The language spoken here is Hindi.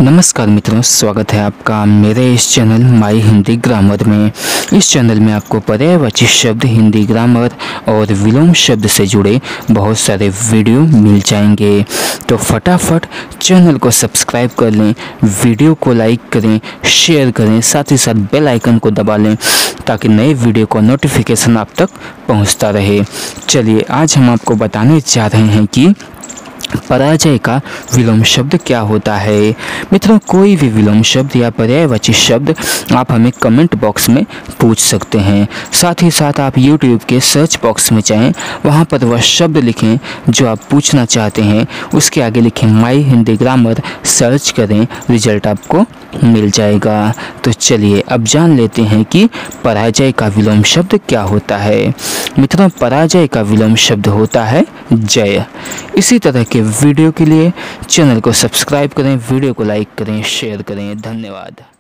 नमस्कार मित्रों, स्वागत है आपका मेरे इस चैनल माई हिंदी ग्रामर में। इस चैनल में आपको पर्यायवाची शब्द, हिंदी ग्रामर और विलोम शब्द से जुड़े बहुत सारे वीडियो मिल जाएंगे। तो फटाफट चैनल को सब्सक्राइब कर लें, वीडियो को लाइक करें, शेयर करें, साथ ही साथ बेल आइकन को दबा लें ताकि नए वीडियो का नोटिफिकेशन आप तक पहुंचता रहे। चलिए आज हम आपको बताने जा रहे हैं कि पराजय का विलोम शब्द क्या होता है। मित्रों, कोई भी विलोम शब्द या पर्यायवाची शब्द आप हमें कमेंट बॉक्स में पूछ सकते हैं। साथ ही साथ आप YouTube के सर्च बॉक्स में जाएं, वहां पर वह शब्द लिखें जो आप पूछना चाहते हैं, उसके आगे लिखें माई हिंदी ग्रामर, सर्च करें, रिजल्ट आपको मिल जाएगा। तो चलिए अब जान लेते हैं कि पराजय का विलोम शब्द क्या होता है। मित्रों, पराजय का विलोम शब्द होता है जय। इसी तरह के वीडियो के लिए चैनल को सब्सक्राइब करें, वीडियो को लाइक करें, शेयर करें। धन्यवाद।